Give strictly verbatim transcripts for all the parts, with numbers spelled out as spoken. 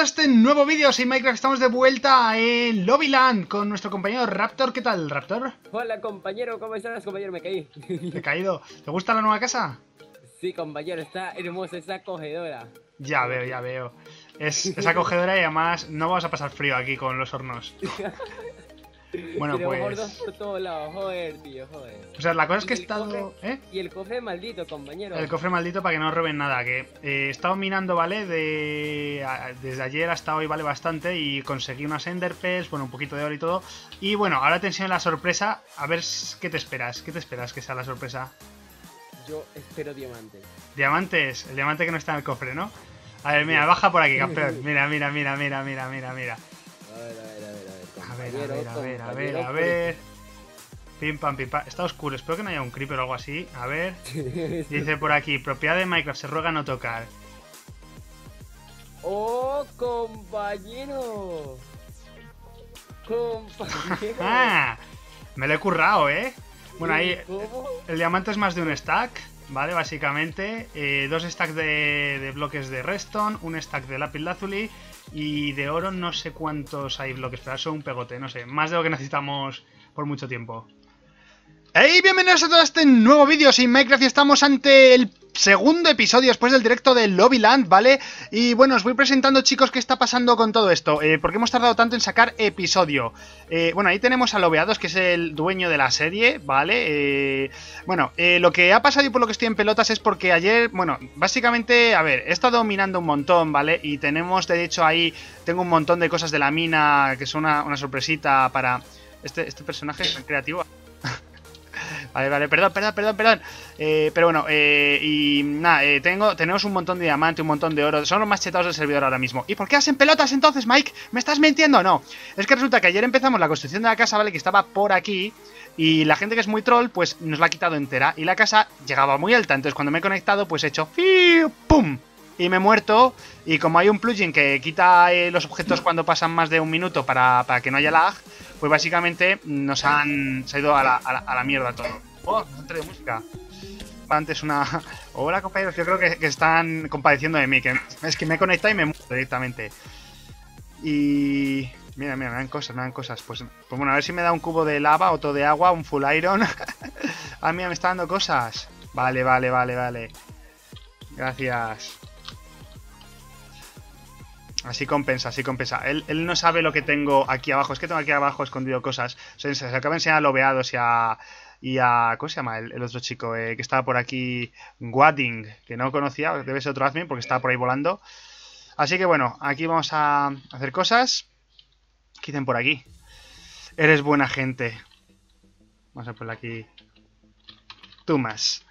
todos este nuevo vídeo. Soy Minecraft, estamos de vuelta en Lobbyland con nuestro compañero Raptor. ¿Qué tal, Raptor? Hola, compañero, ¿cómo estás, compañero? Me caí. Te he caído. ¿Te gusta la nueva casa? Sí, compañero, está hermosa, está acogedora. Ya veo, ya veo. Es, es acogedora y además no vamos a pasar frío aquí con los hornos. Bueno, Tenemos pues... hornos por todos lados, joder, tío, joder. O sea, la cosa es que he Y el estado... cofre- ¿Eh? Y el cofre maldito, compañero. El cofre maldito para que no roben nada. Que eh, he estado minando, ¿vale? De... a- desde ayer hasta hoy, ¿vale? Bastante. Y conseguí unas enderpearls, bueno, un poquito de oro y todo. Y bueno, ahora te enseño la sorpresa. A ver s- qué te esperas. ¿Qué te esperas que sea la sorpresa? Yo espero diamantes. Diamantes. El diamante que no está en el cofre, ¿no? A ver, mira, baja por aquí, campeón. Mira, mira, mira, mira, mira, mira, mira. A ver, a ver, a ver, a ver. A ver, a compañero, ver, a ver, a ver, compañero, a ver. Pim pam, pim pam. Está oscuro, espero que no haya un creeper o algo así. A ver. Dice por aquí, propiedad de Minecraft, se ruega no tocar. ¡Oh, compañero! Compañero. ¡Ah! Me lo he currado, ¿eh? Bueno, ahí ¿Cómo? el diamante es más de un stack, ¿vale? Básicamente. Eh, dos stacks de, de bloques de redstone, un stack de lápiz lazuli y de oro no sé cuántos hay bloques, pero eso es un pegote, no sé. Más de lo que necesitamos por mucho tiempo. ¡Hey! Bienvenidos a todo este nuevo vídeo sin Minecraft y estamos ante el segundo episodio después del directo de Lobbyland, ¿vale? Y bueno, os voy presentando, chicos, qué está pasando con todo esto, eh, por qué hemos tardado tanto en sacar episodio. Eh, bueno, ahí tenemos a Lobeados, que es el dueño de la serie, ¿vale? Eh, bueno, eh, lo que ha pasado y por lo que estoy en pelotas es porque ayer, bueno, básicamente, a ver, he estado minando un montón, ¿vale? Y tenemos, de hecho, ahí, tengo un montón de cosas de la mina, que son una, una sorpresita para... Este, este personaje es creativo. Vale, vale, perdón, perdón, perdón, perdón. Eh, pero bueno, eh, y nada, eh, tengo, tenemos un montón de diamante, un montón de oro. Son los más chetados del servidor ahora mismo. ¿Y por qué hacen pelotas entonces, Mike? ¿Me estás mintiendo? No. Es que resulta que ayer empezamos la construcción de la casa, ¿vale? Que estaba por aquí. Y la gente que es muy troll, pues nos la ha quitado entera. Y la casa llegaba muy alta. Entonces cuando me he conectado, pues he hecho ¡fiu! ¡Pum! Y me he muerto. Y como hay un plugin que quita eh, los objetos cuando pasan más de un minuto para, para que no haya lag, pues básicamente nos han... se ha ido a la, a la, a la mierda todo. Oh, nos han traído música. Antes una... Hola, compañeros, yo creo que, que están compadeciendo de mí. Que es que me he conectado y me muero directamente. Y... Mira, mira, me dan cosas, me dan cosas. Pues, pues bueno, a ver si me da un cubo de lava, otro de agua, un full iron. Ah, mira, me está dando cosas. Vale, vale, vale, vale. Gracias. Así compensa, así compensa. Él, él no sabe lo que tengo aquí abajo. Es que tengo aquí abajo escondido cosas. O sea, se acaba de enseñar a Lobeados y a... Y a... ¿Cómo se llama el, el otro chico? Eh, que estaba por aquí... Wadding, que no conocía. Debe ser otro admin porque estaba por ahí volando. Así que bueno, aquí vamos a hacer cosas. ¿Qué dicen por aquí? Eres buena gente. Vamos a ponerle aquí... Tú más.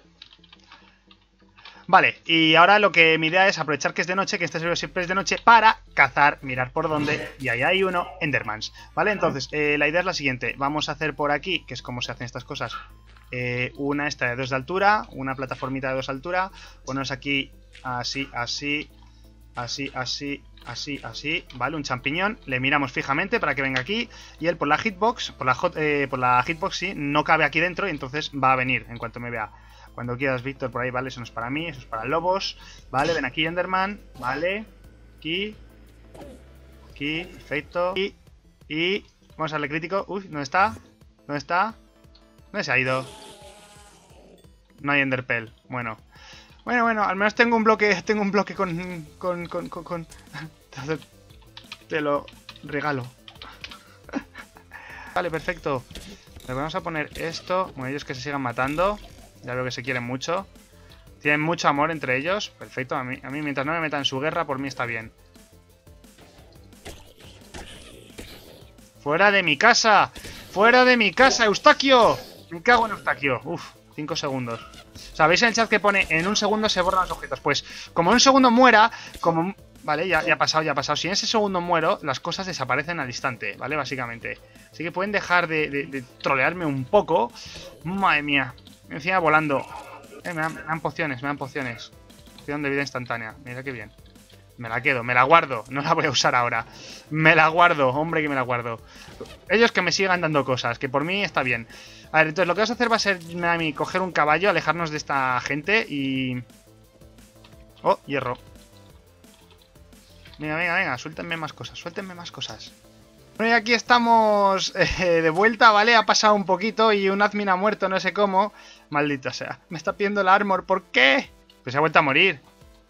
Vale, y ahora lo que mi idea es aprovechar que es de noche, que este servidor siempre es de noche, para cazar, mirar por dónde, y ahí hay uno, Endermans. Vale, entonces, eh, la idea es la siguiente. Vamos a hacer por aquí, que es como se hacen estas cosas, eh, una esta de dos de altura, una plataformita de dos de altura, ponernos aquí así, así, así, así, así, así, vale, un champiñón, le miramos fijamente para que venga aquí, y él por la hitbox, por la, hot, eh, por la hitbox, sí, no cabe aquí dentro, y entonces va a venir en cuanto me vea. Cuando quieras, Víctor, por ahí, vale, eso no es para mí, eso es para lobos. Vale, ven aquí, Enderman, vale. Aquí. Aquí, perfecto. Y, y vamos a darle crítico. Uy, ¿dónde está? ¿Dónde está? ¿Dónde se ha ido? No hay Enderpearl. Bueno. Bueno, bueno, al menos tengo un bloque, tengo un bloque con... con, con, con, con... Te lo regalo. Vale, perfecto. Le vamos a poner esto. Bueno, ellos que se sigan matando. Ya veo que se quieren mucho. Tienen mucho amor entre ellos. Perfecto, a mí, a mí mientras no me metan en su guerra, por mí está bien. ¡Fuera de mi casa! ¡Fuera de mi casa, Eustaquio! Me cago en Eustaquio. Uf, cinco segundos. ¿Sabéis en el chat que pone en un segundo se borran los objetos? Pues como en un segundo muera, como... Vale, ya, ya ha pasado, ya ha pasado. Si en ese segundo muero, las cosas desaparecen al instante, ¿vale? Básicamente. Así que pueden dejar de, de, de trolearme un poco. Madre mía. Encima volando. Eh, me, dan, me dan pociones, me dan pociones. Poción de vida instantánea. Mira qué bien. Me la quedo, me la guardo. No la voy a usar ahora. Me la guardo, hombre que me la guardo. Ellos que me sigan dando cosas, que por mí está bien. A ver, entonces lo que vas a hacer va a ser a mí coger un caballo, alejarnos de esta gente y... Oh, hierro. Venga, venga, venga, suéltenme más cosas, suéltenme más cosas. Bueno, y aquí estamos eh, de vuelta, ¿vale? Ha pasado un poquito y un admin ha muerto, no sé cómo. Maldita sea, me está pidiendo el armor, ¿por qué? Pues se ha vuelto a morir.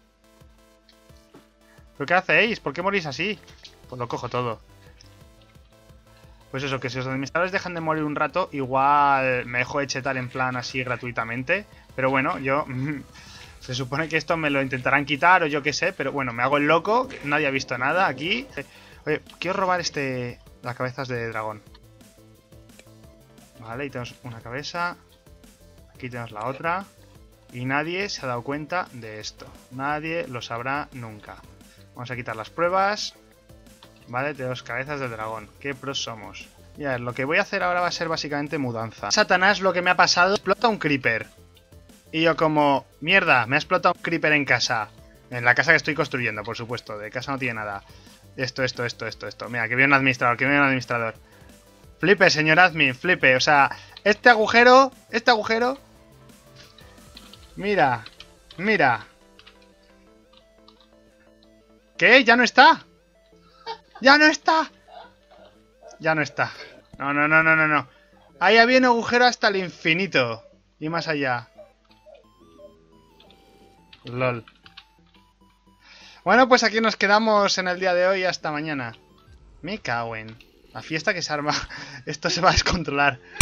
¿Pero qué hacéis? ¿Por qué morís así? Pues lo cojo todo. Pues eso, que si los administradores dejan de morir un rato, igual me dejo de chetar en plan así gratuitamente. Pero bueno, yo... Se supone que esto me lo intentarán quitar o yo qué sé, pero bueno, me hago el loco, nadie ha visto nada aquí. Oye, quiero robar este... las cabezas de dragón. Vale, y tenemos una cabeza. Aquí tenemos la otra. Y nadie se ha dado cuenta de esto. Nadie lo sabrá nunca. Vamos a quitar las pruebas. Vale, tenemos cabezas de dragón. Qué pros somos. Y a ver, lo que voy a hacer ahora va a ser básicamente mudanza. Satanás, lo que me ha pasado, explota un creeper. Y yo como, mierda, me ha explotado un creeper en casa. En la casa que estoy construyendo, por supuesto. De casa no tiene nada. Esto, esto, esto, esto, esto. Mira, que viene un administrador, que viene un administrador. Flipe, señor admin, flipe. O sea, este agujero, este agujero... Mira, mira. ¿Qué? ¿Ya no está? ¡Ya no está! Ya no está. No, no, no, no, no, no. Ahí había un agujero hasta el infinito. Y más allá. LOL. Bueno, pues aquí nos quedamos en el día de hoy. Hasta mañana. Me cago en... La fiesta que se arma. Esto se va a descontrolar.